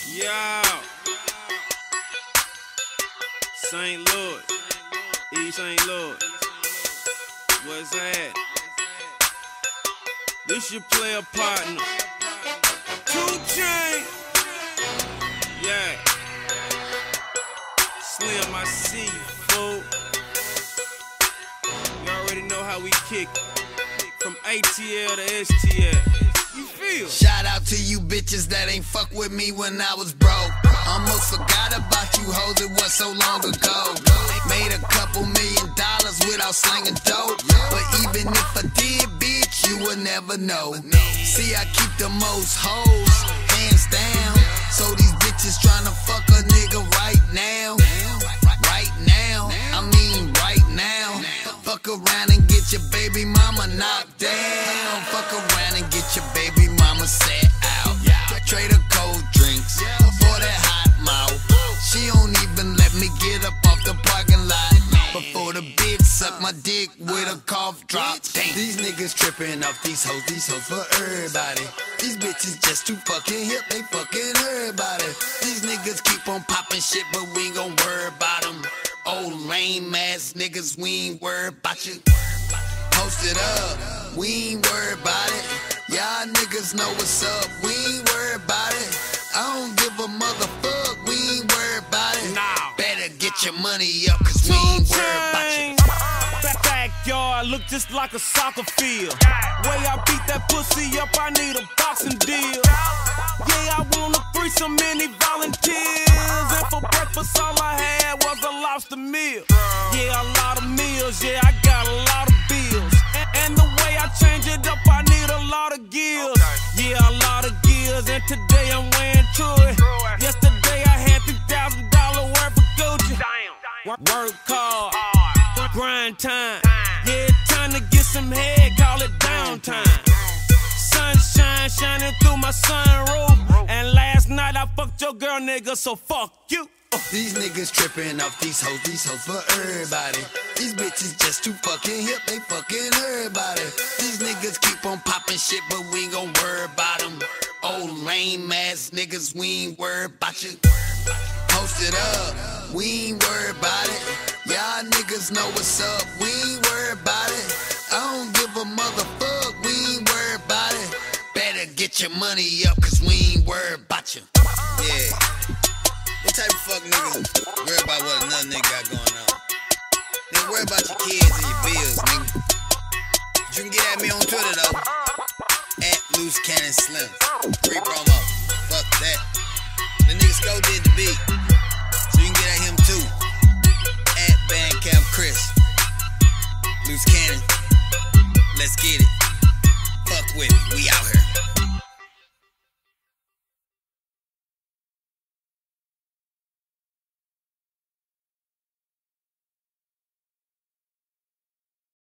Yo, St. Louis, East St. Louis, what's that? This your player partner, 2 Chainz, yeah. Slim, I see you, fool. You already know how we kick it, from ATL to STL. You feel? Shout out to you bitches that ain't fuck with me when I was broke. Almost forgot about you hoes, it was so long ago. Made a couple $1 million without slanging dope. But even if I did, bitch, you would never know. See, I keep the most hoes, hands down. So these bitches tryna fuck a nigga right now. Right now, I mean right now. Fuck around and get your baby mama knocked down. Fuck around and get your baby mama set out. Trade her cold drinks for that hot mouth. She don't even let me get up off the parking lot before the bitch suck my dick with a cough drop. These niggas tripping off these hoes for everybody. These bitches just too fucking hip, they fucking everybody. These niggas keep on popping shit, but we ain't gon' worry about them. Old lame ass niggas, we ain't worried about you. Post it up, we ain't worried about it. Y'all niggas know what's up, we ain't worried about it. I don't give a motherfuck, we ain't worried about it. Better get your money up, cause we ain't worried about you. Backyard look just like a soccer field. Way I beat that pussy up, I need a boxing deal. Yeah, I want a threesome, many volunteers. And for breakfast all I had was a lobster meal. Yeah, a lot of meals, yeah, I got a lot of bills. And the way I change it up, I need a lot of gears. Yeah, a lot of gears, and today I'm wearing Troy. Yesterday I had $3,000 worth of Gucci. Work hard, grind time. Yeah, time to get some head, call it downtime. Sunshine shining through my sunroof. And last night I fucked your girl, nigga, so fuck you. These niggas tripping off these hoes for everybody. These bitches just too fucking hip, they fucking everybody. These niggas keep on popping shit, but we ain't gon' worry about them. Old lame ass niggas, we ain't worried about you. Post it up, we ain't worried about it. Y'all niggas know what's up, we ain't worried about it. I don't give a motherfuck, we ain't worried about it. Better get your money up, cause we ain't worried about you. Yeah. What type of fuck niggas worry about what another nigga got going on? Nigga, worry about your kids and your bills, nigga. But you can get at me on Twitter, though. At Loose Cannon Slim. Free promo. Fuck that. The nigga Sko did the beat. So you can get at him, too. At Bandcamp Chris. Loose Cannon. Let's get it. Fuck with me. We out here.